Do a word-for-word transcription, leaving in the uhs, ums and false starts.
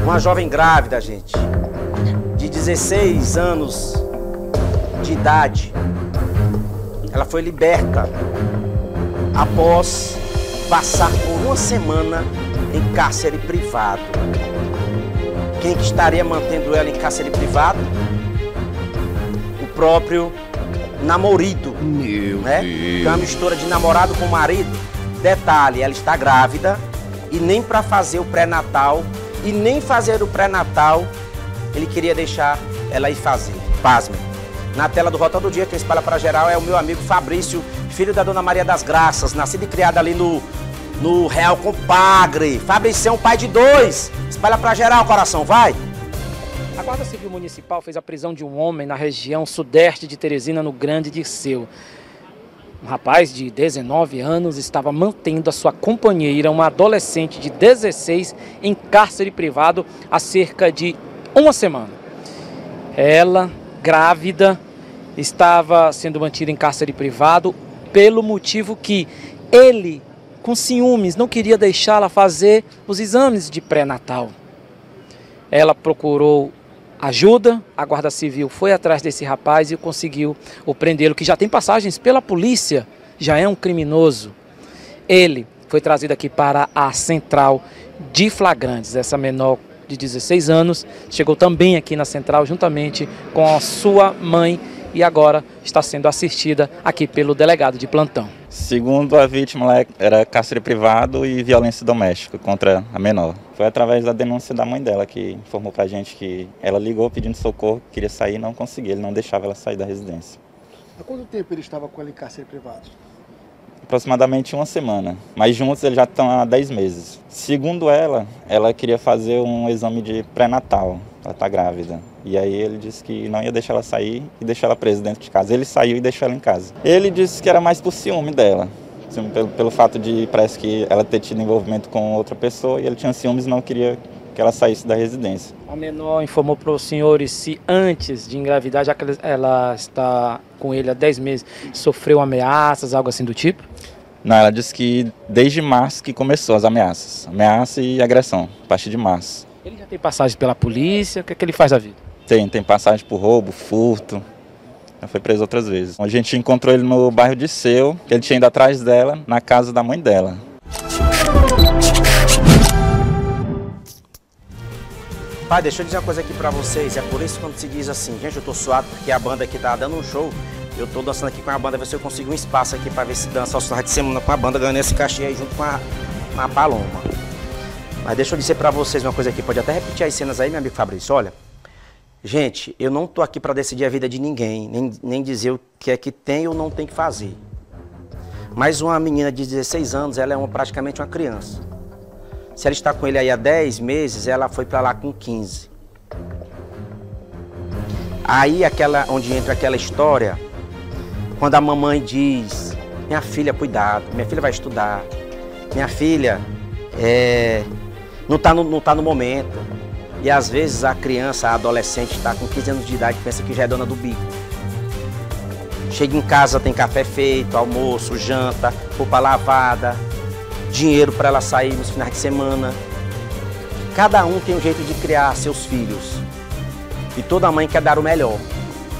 Uma jovem grávida, gente, de dezesseis anos de idade, ela foi liberta após passar por uma semana em cárcere privado. Quem que estaria mantendo ela em cárcere privado? O próprio namorado. Meu né? Deus. Que é uma mistura de namorado com marido. Detalhe, ela está grávida e nem para fazer o pré-natal e nem fazer o pré-natal ele queria deixar ela ir fazer. Pasme. Na tela do Rota do Dia, quem espalha para geral é o meu amigo Fabrício, filho da Dona Maria das Graças, nascido e criado ali no, no Real Compagre. Fabrício é um pai de dois. Espalha para geral, coração, vai! A Guarda Civil Municipal fez a prisão de um homem na região sudeste de Teresina, no Grande Dirceu. Um rapaz de dezenove anos estava mantendo a sua companheira, uma adolescente de dezesseis, em cárcere privado há cerca de uma semana. Ela, grávida, estava sendo mantida em cárcere privado pelo motivo que ele, com ciúmes, não queria deixá-la fazer os exames de pré-natal. Ela procurou ajuda, a Guarda Civil foi atrás desse rapaz e conseguiu o prendê-lo, que já tem passagens pela polícia, já é um criminoso. Ele foi trazido aqui para a central de flagrantes. Essa menor de dezesseis anos chegou também aqui na central juntamente com a sua mãe e agora está sendo assistida aqui pelo delegado de plantão. Segundo a vítima, ela era cárcere privado e violência doméstica contra a menor. Foi através da denúncia da mãe dela que informou pra gente que ela ligou pedindo socorro, queria sair e não conseguia, ele não deixava ela sair da residência. Há quanto tempo ele estava com ela em cárcere privado? Aproximadamente uma semana, mas juntos eles já estão há dez meses. Segundo ela, ela queria fazer um exame de pré-natal, ela está grávida. E aí ele disse que não ia deixar ela sair e deixar ela presa dentro de casa. Ele saiu e deixou ela em casa. Ele disse que era mais por ciúme dela, pelo, pelo fato de, parece que ela ter tido envolvimento com outra pessoa e ele tinha ciúmes e não queria que ela saísse da residência. A menor informou para os senhores se antes de engravidar, já que ela está com ele há dez meses, sofreu ameaças, algo assim do tipo? Não, ela disse que desde março que começou as ameaças. Ameaça e agressão, a partir de março. Ele já tem passagem pela polícia? O que é que ele faz da vida? Tem, tem passagem por roubo, furto. Já foi preso outras vezes. A gente encontrou ele no bairro de Seu, que ele tinha ido atrás dela, na casa da mãe dela. Pai, deixa eu dizer uma coisa aqui pra vocês. É por isso que quando se diz assim, gente, eu tô suado porque a banda aqui tá dando um show. Eu tô dançando aqui com a banda, ver se eu consigo um espaço aqui pra ver se dança aos finais de semana com a banda, ganhando esse cachê aí junto com a, com a Paloma. Mas deixa eu dizer pra vocês uma coisa aqui, pode até repetir as cenas aí, meu amigo Fabrício, olha. Gente, eu não tô aqui pra decidir a vida de ninguém, nem, nem dizer o que é que tem ou não tem que fazer. Mas uma menina de dezesseis anos, ela é uma, praticamente uma criança. Se ela está com ele aí há dez meses, ela foi pra lá com quinze. Aí, aquela, onde entra aquela história, quando a mamãe diz, minha filha, cuidado, minha filha vai estudar, minha filha é, não está no, não tá no momento. E às vezes a criança, a adolescente, está com quinze anos de idade e pensa que já é dona do bico. Chega em casa, tem café feito, almoço, janta, roupa lavada, dinheiro para ela sair nos finais de semana. Cada um tem um jeito de criar seus filhos. E toda mãe quer dar o melhor.